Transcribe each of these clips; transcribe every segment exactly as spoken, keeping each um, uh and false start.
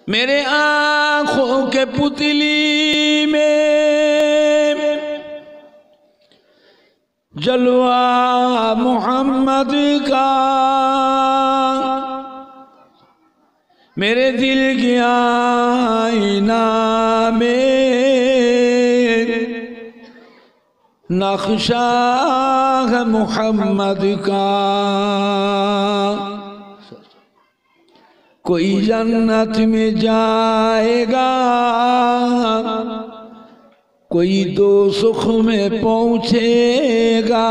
मेरे आँखों के पुतली में जलवा मोहम्मद का, मेरे दिल की आईना में नक्शा है मोहम्मद का। कोई जन्नत में जाएगा, कोई दो सुख में पहुँचेगा,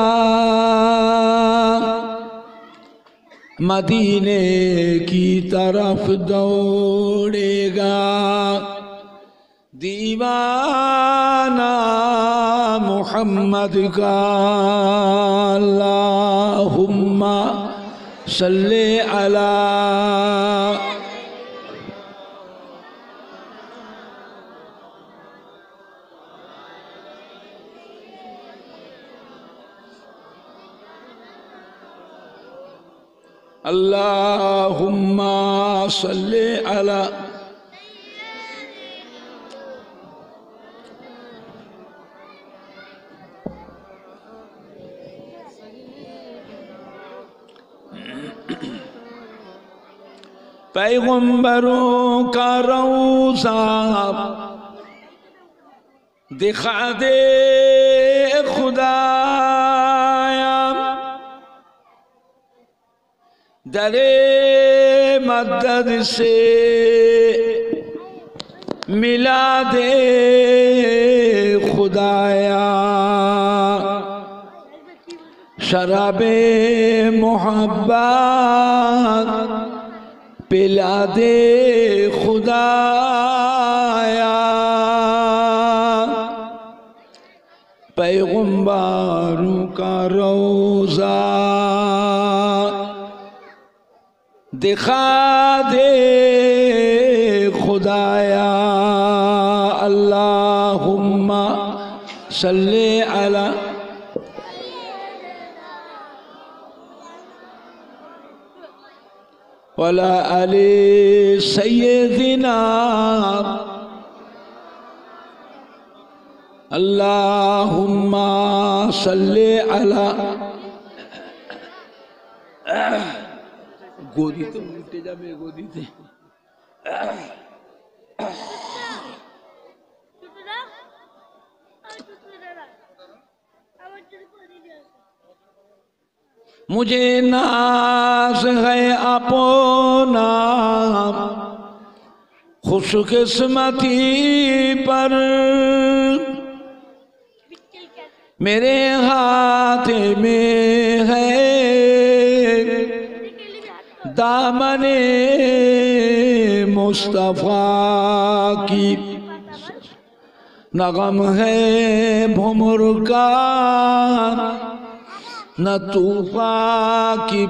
मदीने की तरफ दौड़ेगा। दीवाना मोहम्मद का। अल्लाहुम्मा सल्ले अला अल्लाहुम्मा सल्ले अला पैगंबरों का रौज़ा दिखा दे खुदाया, दरे मदद से मिला दे खुदाया। शराबे मोहब्बत पिला दे खुदाया। पैगंबरों का रोज़ा दिखा दे खुदाया। अल्लाहुम्मा सल्ले अला वला अली सय्यदिना। अल्लाहुम्मा सल्ले अला गोदी तो उल्टे जाबे गोदी से मुझे नाज है अपना खुशकिस्मती पर, मेरे हाथ में है दामने मुस्तफा की। न गम है भुमर का न तूफा की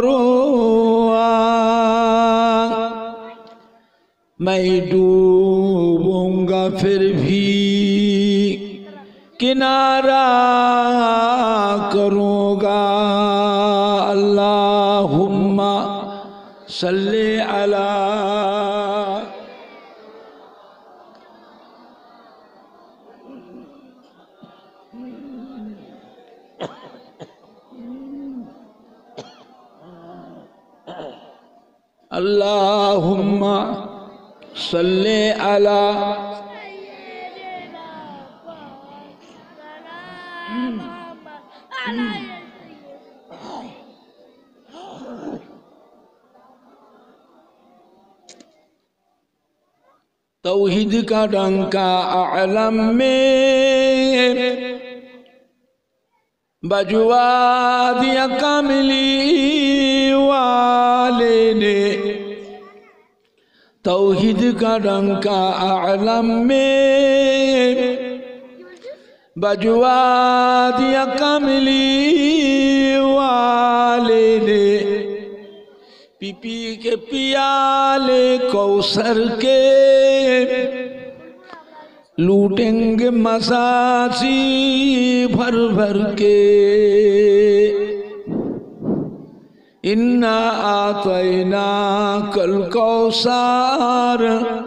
परवाह। मैं डूबूंगा फिर भी किनारा करूँगा। अल्लाहुम्मा सल्ले अला अल्लाहुम्मा सल्ले अला तौहीद का डंका आलम में बजवा दिया कमली वाले ने। तौहीद का डंका आलम में बजवा दिया कमली वाले ने। पी पी के पियाले कौसर के लूटेंगे मसासी भर भर के। इन्ना आतैना कल कौसार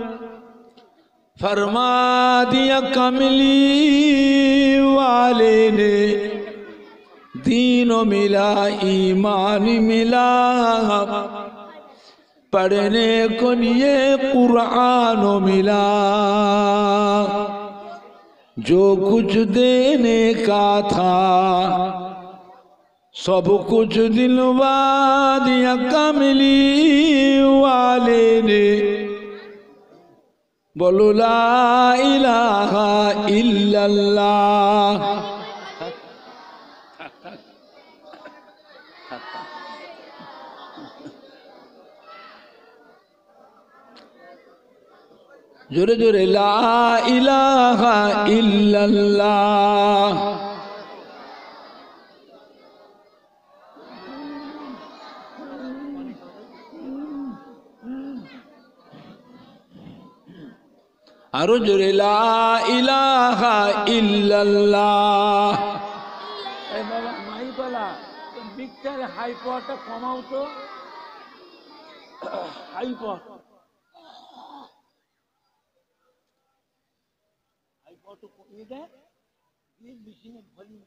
फरमा दिया कमली वाले ने दीनो मिला ईमान मिला पढ़ने को लिए कुरान मिला जो कुछ देने का था सब कुछ दिलवा दिया कमली वाले ने बोलो ला इलाहा इल्लल्लाह जोरे जोरे ला इलाहा इल्लल्लाह आरो जोरे ला इलाहा इल्लल्लाह ए बाबा माई पाला मिक्सचार हाई पाওয়ারটা কমাও তো হাই পাওয়ার হাই পাওয়ারটা কমিয়ে দে এই মেশিনে ভলিউম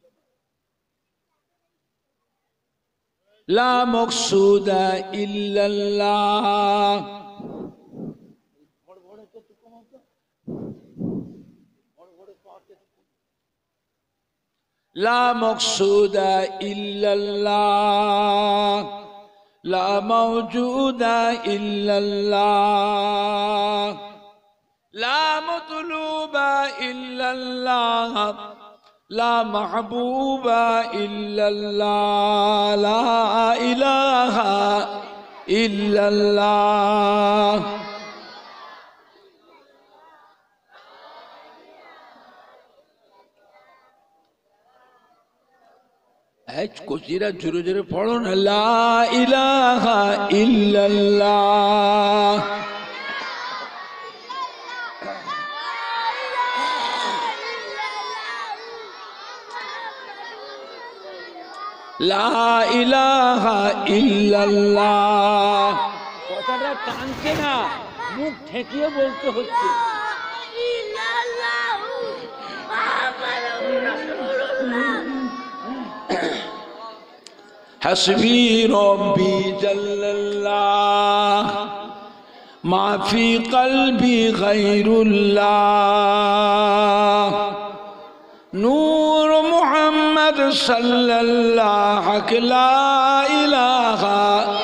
লা মাকসুদা ইল্লাল্লাহ لا مقصود إلا الله لا موجود إلا الله لا مطلوب إلا الله لا محبوب إلا الله لا إله إلا الله कोशिरा जोरे जोरे पढ़ो ना ला इलाहा इल्लल्लाह ला इलाहा इल्लल्लाह কথাটা টানছে না মুখ ঠেকিয়ে বলতে হচ্ছে हस्बी रब्बी जल्लल्लाह मा फी क़ल्बी गैरुल्लाह नूर मुहम्मद सल्लल्लाहु ला इलाहा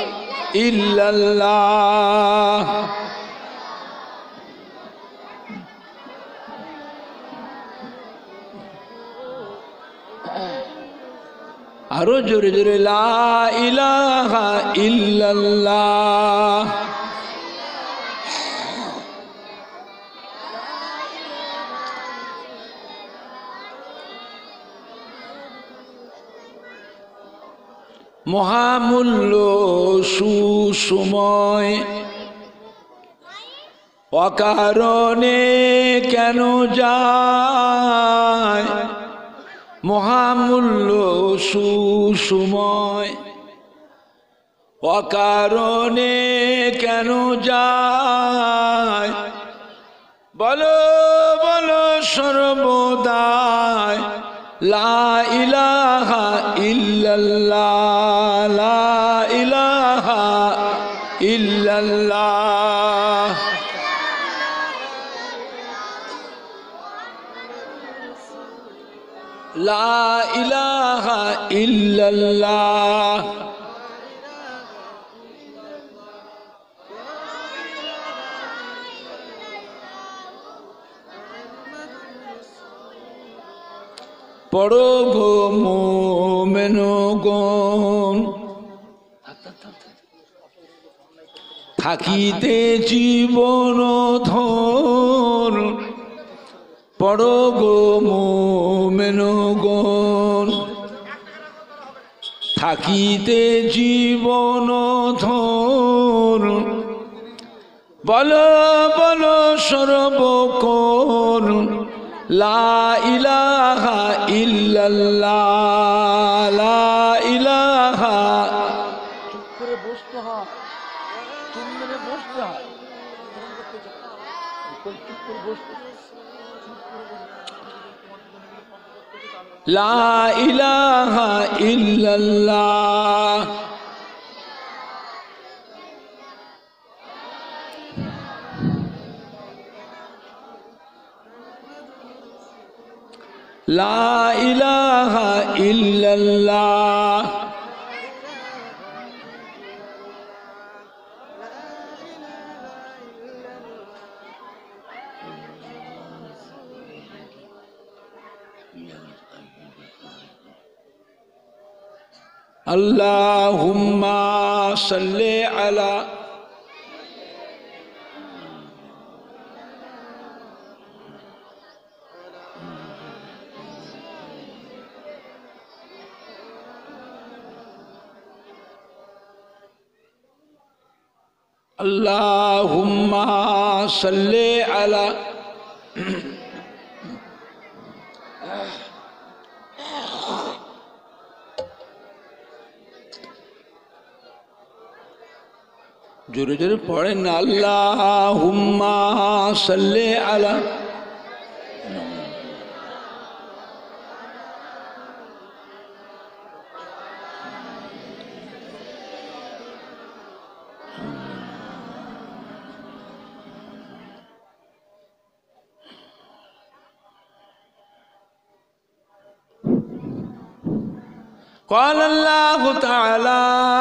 इल्लल्लाह आरो जोरे जोरे ला इलाहा इल्लल्लाह মহামূল্য সুসময় অকারণে কেন যায় মহামূল্য সুসময় অকারণে কেন যায় বলো বলো সর্বদাই লা ইলাহা ইল্লাল্লাহ লা ইলাহা ইল্লাল্লাহ লা ইলাহা ইল্লাল্লাহ পড়ো গো মোমেনগণ থাকিতে জীবন ধন পড়ো গো মোমেনগণ থাকিতে জীবন ধন বলো বলো সর্বক্ষণ লা ইলাহা ইল্লাল্লাহ লা ইলাহা লা ইলাহা ইল্লাল্লাহ লা ইলাহা ইল্লাল্লাহ আল্লাহুম্মা সাল্লি আলা আল্লাহুম্মা সাল্লি আলা জোরে জোরে পড়েন আল্লাহুম্মা সাল্লি আলা قال الله تعالى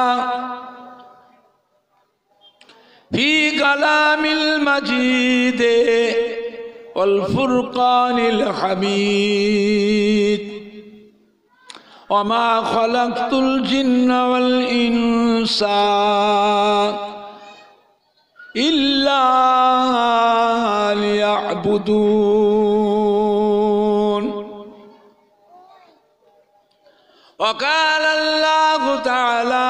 في كلام المجيد والفرقان الحميد وما خلقت الجن والإنس إلا ليعبدون وقال الله تعالى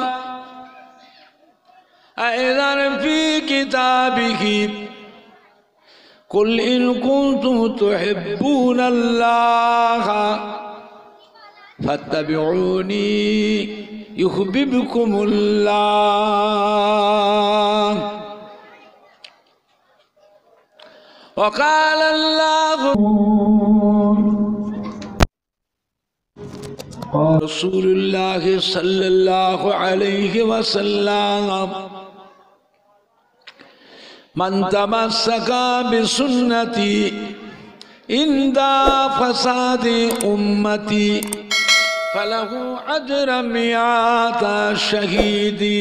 أيضا في كتابه قل إن كنتم تحبون الله فاتبعوني يحببكم الله وقال الله رسول الله صلى الله عليه وسلم من تمسك بسنتي عند فساد أمتي فله أجر مئات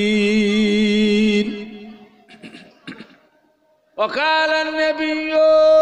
شهيدين وقال النبي